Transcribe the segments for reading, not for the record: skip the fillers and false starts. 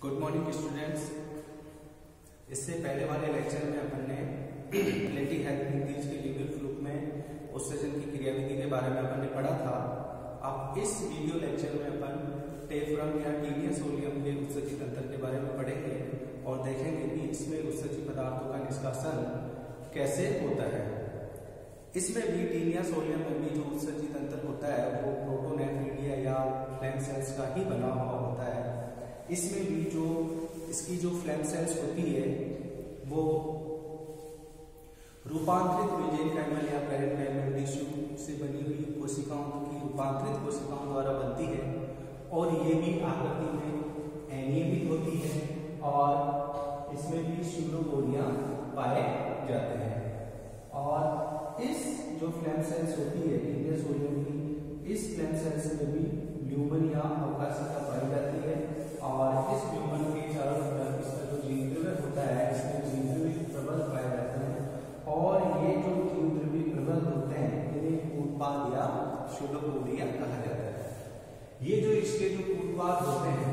Good morning students. इससे पहले वाले लेक्चर में अपन ने रिलेटिव हेल्पिंग थिंग्स के लीगल प्रूफ में उत्सर्जन की क्रियाविधि के बारे में अपन ने पढ़ा था। अब इस वीडियो लेक्चर में अपन टेफ्रॉन या टीनियस सोडियम के उत्सर्जित तंत्र के बारे में पढ़ेंगे और देखेंगे कि इसमें उत्सर्जित पदार्थों का निष्कासन कैसे होता है। इसमें भी टीनियस सोडियम में भी जो उत्सर्जित तंत्र होता है वो प्रोटोनेफ्रिडिया या फ्लेम सेल्स का ही बना हुआ होता है। इसमें भी जो इसकी जो फ्लेम सेल्स होती है वो रूपांतरित मेसेंकाइमल या पेरेन्काइमल टिश्यू से बनी हुई कोशिकाओं की रूपांतरित कोशिकाओं द्वारा बनती है और ये भी आकृति में अनियमित होती है और इसमें भी सूडोपोडिया पाए जाते हैं। और इस जो फ्लेम सेल्स होती है टीनियस सोडियम की, इस फ्लेम सेल्स में भी ल्यूमन या अवकाशिका पाई जाती है और इस ल्यूमन के चारों तरफ इसका जो जीवद्रव्य होता है इसमें जीवद्रव्य प्रबल पाए जाते हैं और ये जो जीवद्रव्य प्रबल होते हैं इन्हें उत्पाद या सूडोपोडिया कहा जाता है। ये जो इसके जो उत्पाद होते हैं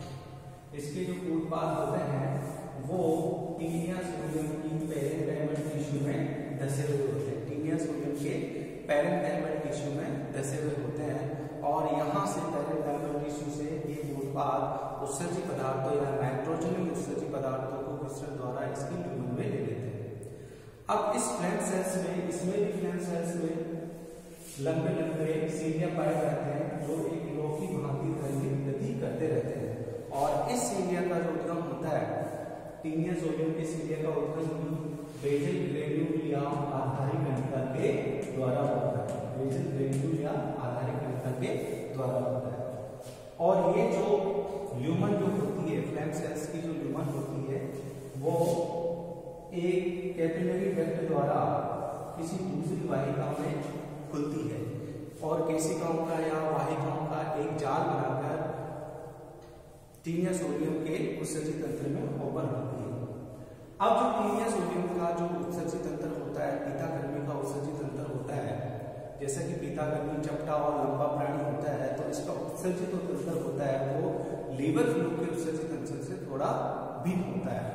वो टीनियस सोडियम की पेरेन्काइमल टिश्यू में धसे हुए होते हैं। टीनियस सोडियम के पेरेन्काइमल टिश्यू में धसे हुए होते हैं और यहाँ से पेरेन्काइमल टिश्यू से ये उत्पाद उत्सर्जित पदार्थों या नाइट्रोजन उत्सर्जित पदार्थों को मिश्रण द्वारा इसकी ल्यूमन में ले लेते हैं। अब इस फ्लेम सेल्स में, इसमें भी फ्लेम सेल्स में लंबे लंबे सीलिया पाए जाते हैं जो एक लोह की भांति तरंगित गति करते रहते हैं और इस सीलिया का जो उद्गम होता है टीनियस सोडियम के सीलिया का उद्गम भी बेजल ग्रेन्यूल या आधारिक कणिका के द्वारा होता है। बेजल ग्रेन्यूल या आधारिक कणिका के द्वारा होता है और ये जो ल्यूमन जो होती है, फ्लेम सेल्स की जो ल्यूमन होती है वो एक कैपिलरी डक्ट द्वारा किसी दूसरी वाहिका में खुलती है और केशिकाओं का या वाहिकाओं का एक जाल बनाकर टीनियस सोडियम के उत्सर्जित तंत्र में ओपन होती है। अब जो टीनियस सोडियम का जो उत्सर्जित तंत्र होता है, पीताकर्मी का उत्सर्जित तंत्र होता है, जैसा कि पीताकर्मी चपटा और लंबा प्राणी होता है तो इसका उत्सर्जित तंत्र होता है वो लीवर फ्लूइड के उत्सर्जित तंत्र से थोड़ा भिन्न होता है।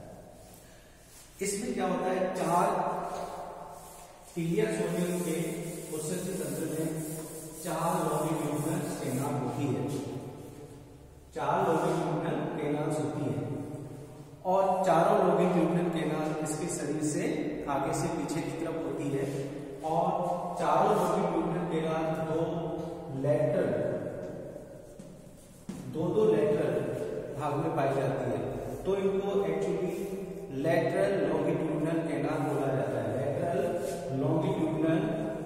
इसमें क्या होता है, चार टीनियस सोडियम के उत्सर्जित तंत्र में चार लॉन्गिट्यूडिनल कैनाल होती है, चार लॉन्गिट्यूडिनल कैनाल्स होती है और चारों लॉन्गिट्यूडिनल कैनाल इसके शरीर से आगे से पीछे की तरफ होती है और चारों लॉन्गिट्यूडिनल कैनाल दो लेटरल भाग में पाई जाती है तो इनको एक्चुअली लेटरल लॉन्गिट्यूडिनल कैनाल बोला जाता है। लेटरल लॉन्गिट्यूडिनल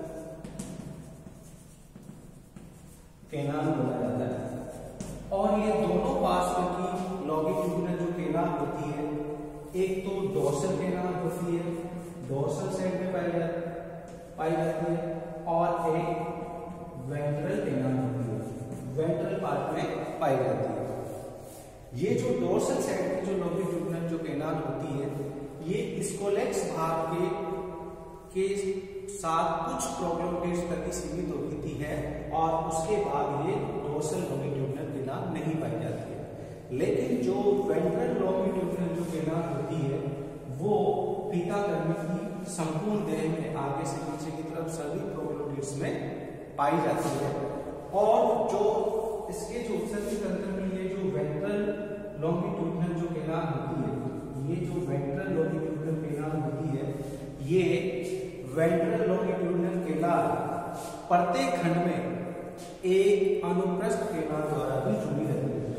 कैनाल बोला जाता है और ये दोनों पार्श्व की लॉन्गिट्यूडिनल जो कैनाल होती है, एक तो डोर्सल कैनाल होती है, डोर्सल साइड में पाई जाती है और एक वेंट्रल कैनाल होती है, वेंट्रल पार्ट में पाई जाती है। ये जो डोर्सल साइड की जो लॉन्गिट्यूडिनल जो कैनाल होती है ये स्कोलेक्स भाग के साथ कुछ प्रोग्लोमेटिड्स तक ही सीमित होती है और उसके बाद ये डोर्सल लॉन्गिट्यूडिनल कैनाल नहीं पाई जाती है। लेकिन जो वेंट्रल लॉन्गिट्यूडिनल जो कैनाल होती है वो पीताकर्मी की संपूर्ण देह में आगे से पीछे की तरफ सभी प्रोग्लोमेटिड्स में पाई जाती है और जो इसके जो उत्सर्जित तंत्र में ये जो वेंट्रल लॉन्गिट्यूडिनल जो कैनाल होती है, ये जो वेंट्रल लॉन्गिट्यूडिनल कैनाल होती है, ये वेंट्रल लॉन्गिट्यूडिनल कैनाल प्रत्येक खंड में एक अनुप्रस्थ कैनाल द्वारा भी जुड़ी रहती है।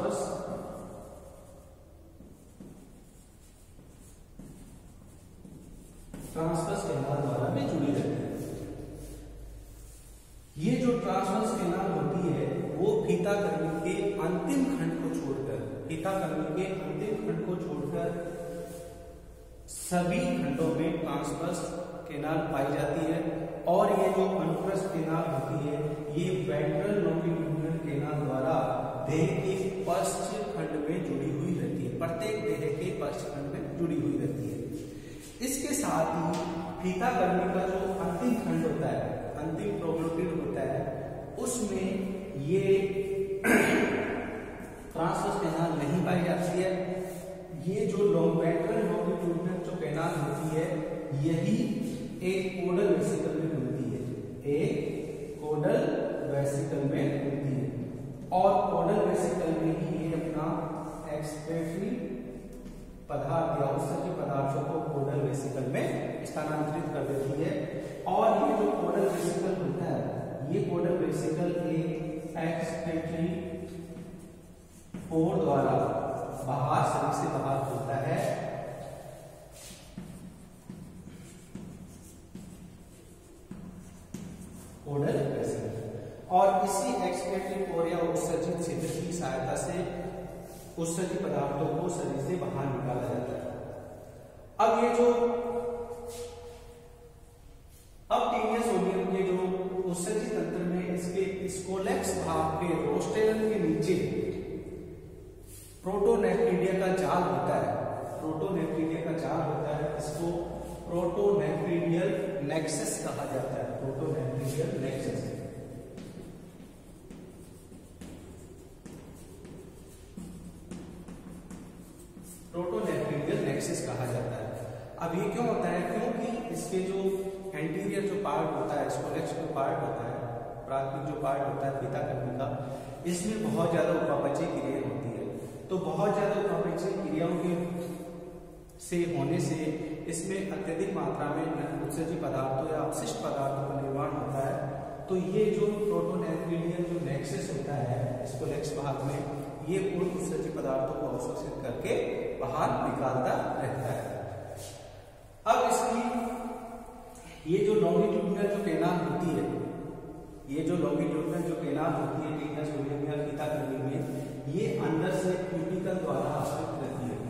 ट्रांसवर्स कैनाल द्वारा भी जुड़ी रहती है। ये जो ट्रांसवर्स कैनाल होती है वो पीताकर्मी के अंतिम खंड को छोड़कर सभी खंडों में ट्रांसवर्स कैनाल पाई जाती है और ये जो अनुप्रस्थ कैनाल होती है ये वेंट्रल लॉन्गिट्यूडिनल कैनाल द्वारा देह के पश्च खंड में जुड़ी हुई रहती है, प्रत्येक देह के पश्च खंड में जुड़ी हुई रहती है। इसके साथ ही पीताकर्मी का जो अंतिम खंड होता है, अंतिम प्रोग्लोटिड होता है, उसमें ये ट्रांसवर्स कैनाल नहीं पाई जाती है। ये जो वेंट्रल लॉन्गिट्यूडिनल जो कैनाल होती है यही एक कोडल वेसिकल में मिलती है, एक कोडल वेसिकल में मिलती है और कोडल वेसिकल में ही ये अपना एक्सक्रीटरी पदार्थ या उत्सर्जी पदार्थों को कोडल वेसिकल में स्थानांतरित कर देती है। और ये जो कोडल वेसिकल होता है ये कोडल वेसिकल एक एक्सक्रीटरी पोर द्वारा बाहर शरीर से बाहर होता है कोडल वेसिकल और इसी एक्सक्रीटरी पोर या उत्सर्जित छिद्र की सहायता से उत्सर्जित पदार्थों को शरीर से बाहर निकाला जाता है। अब ये जो टीनियस सोडियम के जो उत्सर्जित तंत्र में इसके स्कोलेक्स भाग के रोस्टेलन के नीचे प्रोटोनेफ्रिडिया का जाल होता है, प्रोटोनेफ्रिडिया का जाल होता है, इसको प्रोटोनेफ्रिडियल नेक्सस कहा जाता है, प्रोटोनेफ्रिडियल नेक्सस। प्रोटोनेफ्रिडियल नेक्सस कहा जाता है। अब ये क्यों होता है? क्योंकि इसके जो एंटीरियर जो पार्ट होता है, स्कोलेक्स जो पार्ट होता है, प्राथमिक जो पार्ट होता है फीता कर्मी का, इसमें बहुत ज्यादा उपापचय क्रिया होती है। तो बहुत ज्यादा उपापचय क्रियाओं के से होने से इसमें अत्यधिक मात्रा में उत्सर्जित पदार्थों या अपशिष्ट पदार्थों का निर्माण होता है। तो ये जो प्रोटोनेफ्रिडियल जो नेक्सस होता है स्कोलेक्स भाग में, ये पूर्ण उत्सर्जित पदार्थों को अवशोषित करके बाहर निकालता रहता है। अब इसकी ये जो लॉन्गिट्यूडिनल जो कैनाल होती है, ये जो लॉन्गिट्यूडिनल जो कैनाल होती है टीनियस सोडियम या फीता कर्मी में, ये अंदर से क्यूटिकल द्वारा आश्रित रहती है,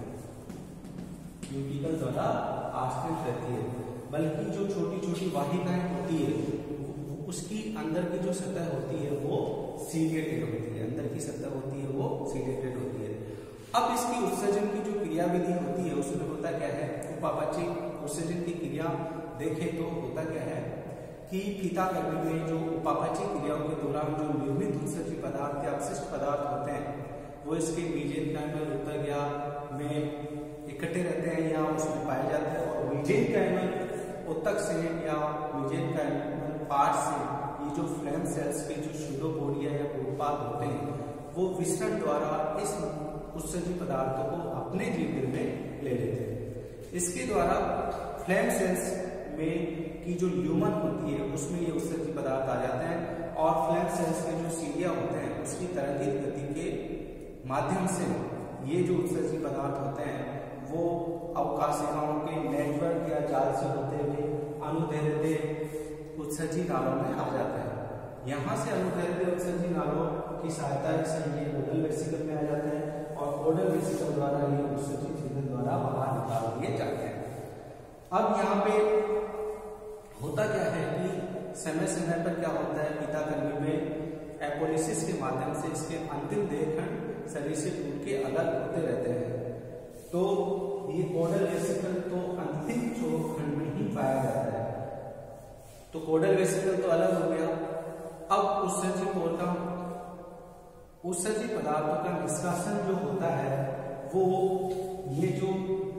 क्यूटिकल द्वारा आश्रित रहती है। बल्कि जो छोटी छोटी वाहिकाएं होती है उसकी अंदर की जो सतह होती है वो सीलिएटेड होती है, अंदर की सतह होती है वो सीलिएटेड होती है। अब इसकी उत्सर्जन की जो क्रियाविधि होती है उसमें होता क्या है? उपापचय उत्सर्जन की क्रिया देखें तो होता क्या है कि फीता कर्मी में जो उपापचय क्रियाओं के दौरान जो निर्मित उत्सर्जित पदार्थ या अपशिष्ट पदार्थ होते हैं वो इसके मीजेनकाइमल ऊतक में इकट्ठे रहते हैं या उसमें पाए जाते हैं। और मीजेनकाइमल ऊतक से या मीजेनकाइमल पार्ट से ये जो फ्लेम सेल्स के जो सूडोपोडिया या उत्पाद होते हैं वो विसरण द्वारा इस उत्सर्जित पदार्थों को अपने जीवन में ले लेते हैं। इसके द्वारा फ्लेम सेल्स में की जो ल्यूमन होती है उसमें ये उत्सर्जित पदार्थ आ जाते हैं और फ्लेम सेल्स के जो सीलिया होते हैं उसकी तरंगित गति के माध्यम से ये जो उत्सर्जित पदार्थ होते हैं वो अवकाशिकाओं के नेटवर्क या जाल से होते हुए अनुदैर्ध्य उत्सर्जित नालों में आ जाते हैं। यहाँ से अनुदैर्ध्य उत्सर्जित नालों की सहायता से ये कोडल वेसिकल में आ जाते हैं और कोडल वेसिकल द्वारा ये उत्सर्जित छिद्र द्वारा बाहर निकाल दिए जाते हैं। अब यहाँ पे होता क्या है कि समय समय पर क्या होता है फीता कर्मी में एपोलिसिस के माध्यम से इसके अंतिम देह खंड शरीर से टूट के अलग होते रहते हैं। तो ये कोडल वेसिकल तो अंतिम चोक खंड में ही पाया जाता है। तो कोडल वेसिकल तो अलग हो गया। अब उत्सर्जित पदार्थों का निष्कासन जो होता है वो ये जो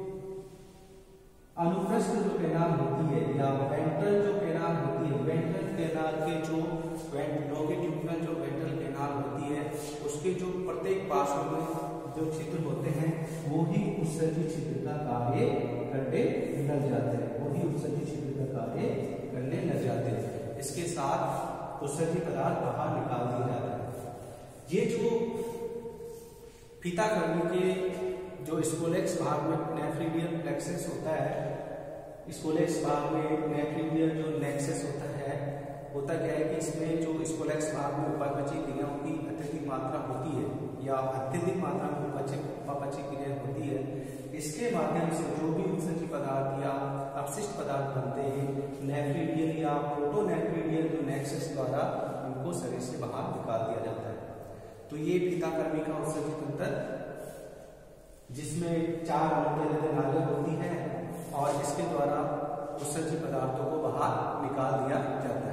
अनुप्रस्थ जो कैनाल होती है या वेंट्रल जो कैनाल होती है, वेंट्रल कैनाल के जो लॉन्गिट्यूडिनल जो वेंट्रल कैनाल होती है उसके जो प्रत्येक पार्श्व में जो छिद्र होते हैं वो ही उत्सर्जित छिद्र का कार्य करने लग जाते हैं, वो ही उत्सर्जित छिद्र का कार्य करने लग जाते हैं। इसके साथ उत्सर्जित पदार्थ बाहर निकाल दिए जाते हैं। ये जो फीता कर्मी के जो स्कोलेक्स भाग में नेफ्रिडियल प्लेक्सस होता है, स्कोलेक्स भाग में नेफ्रिडियल जो नेक्सस होता क्या है कि इसमें जो स्कोलेक्स भाग में उपापचय क्रियाओं की अत्यधिक मात्रा होती है या अत्यधिक मात्रा में उपापचय क्रिया होती है। इसके माध्यम से जो भी उत्सर्जित पदार्थ या अपशिष्ट पदार्थ बनते हैं नेफ्रिडियल या प्रोटोनेफ्रिडियल जो नेक्सस द्वारा उनको शरीर से बाहर निकाल दिया जाता है। तो ये फीता कर्मी का उत्सर्जित तंत्र जिसमें 4 अनुदैर्ध्य नाली होती है और इसके द्वारा उत्सर्जित पदार्थों को बाहर निकाल दिया जाता है।